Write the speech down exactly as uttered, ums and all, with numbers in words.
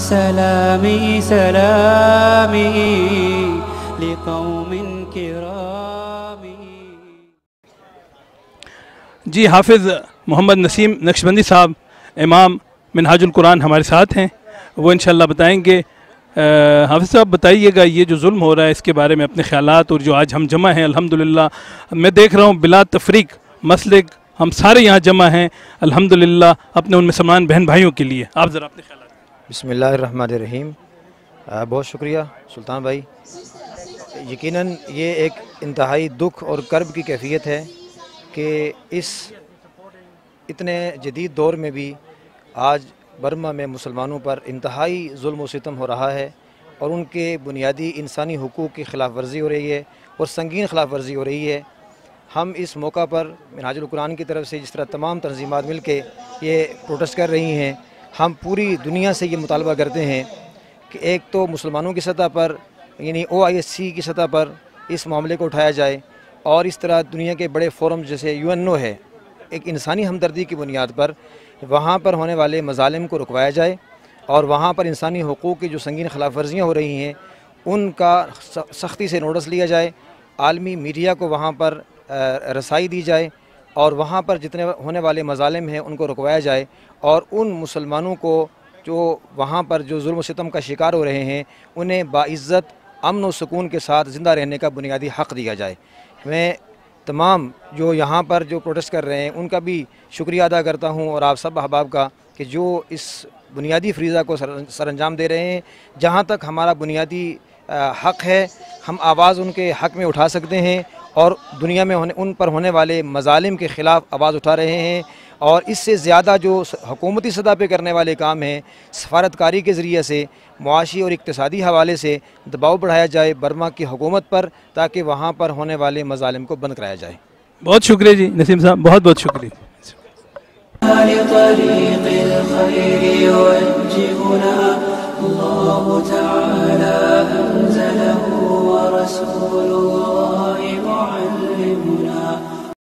سلامي سلامي لقوم كرام. جی حافظ محمد نسیم نقشبندی صاحب امام منہاج القرآن ہمارے ساتھ ہیں، وہ انشاءاللہ بتائیں گے. حافظ صاحب بتائیے گا یہ جو ظلم ہو رہا ہے اس کے بارے میں اپنے خیالات، اور جو آج ہم جمع ہیں الحمدللہ میں دیکھ رہا ہوں بلا تفریق مسلک ہم سارے یہاں جمع ہیں الحمدللہ اپنے ان مسلمان بہن بھائیوں کے لیے، آپ ذرا اپنے خیالات. بسم اللہ الرحمن الرحیم. بہت شکریہ سلطان بھائی. یقیناً یہ ایک انتہائی دکھ اور کرب کی کیفیت ہے کہ اس اتنے جدید دور میں بھی آج برما میں مسلمانوں پر انتہائی ظلم و ستم ہو رہا ہے، اور ان کے بنیادی انسانی حقوق کی خلاف ورزی ہو رہی ہے اور سنگین خلاف ورزی ہو رہی ہے. ہم اس موقع پر منہاج القرآن کی طرف سے جس طرح تمام تنظیمات مل کے یہ پروٹیسٹ کر رہی ہیں، ہم پوری دنیا سے یہ مطالبہ کرتے ہیں کہ ایک تو مسلمانوں کی سطح پر یعنی او آئی ایس سی کی سطح پر اس معاملے کو اٹھایا جائے، اور اس طرح دنیا کے بڑے فورم جیسے یو این او ہے ایک انسانی ہمدردی کی بنیاد پر وہاں پر ہونے والے مظالم کو رکوایا جائے، اور وہاں پر انسانی حقوق کی جو سنگین خلاف ورزیاں ہو رہی ہیں ان کا سختی سے نوٹس لیا جائے، عالمی میڈیا کو وہاں پر رسائی دی جائے، اور وہاں پر جتنے ہونے والے مظالم ہیں ان کو رکوایا جائے، اور ان مسلمانوں کو جو وہاں پر جو ظلم و ستم کا شکار ہو رہے ہیں انہیں باعزت امن و سکون کے ساتھ زندہ رہنے کا بنیادی حق دیا جائے. میں تمام جو یہاں پر جو پروٹیسٹ کر رہے ہیں ان کا بھی شکریہ ادا کرتا ہوں، اور آپ سب احباب کا کہ جو اس بنیادی فریضہ کو سر انجام دے رہے ہیں. جہاں تک ہمارا بنیادی حق ہے ہم آواز ان کے حق میں اٹھا سکتے ہیں، اور دنیا میں ہونے ان پر ہونے والے مظالم کے خلاف آواز اٹھا رہے ہیں، اور اس سے زیادہ جو حکومتی سطح پہ کرنے والے کام ہیں سفارتکاری کے ذریعے سے معاشی اور اقتصادی حوالے سے دباؤ بڑھایا جائے برما کی حکومت پر، تاکہ وہاں پر ہونے والے مظالم کو بند کرایا جائے. بہت شکریہ جی نسیم صاحب، بہت بہت شکریہ. لطريق الخير يوجهنا الله تعالى أنزله ورسول الله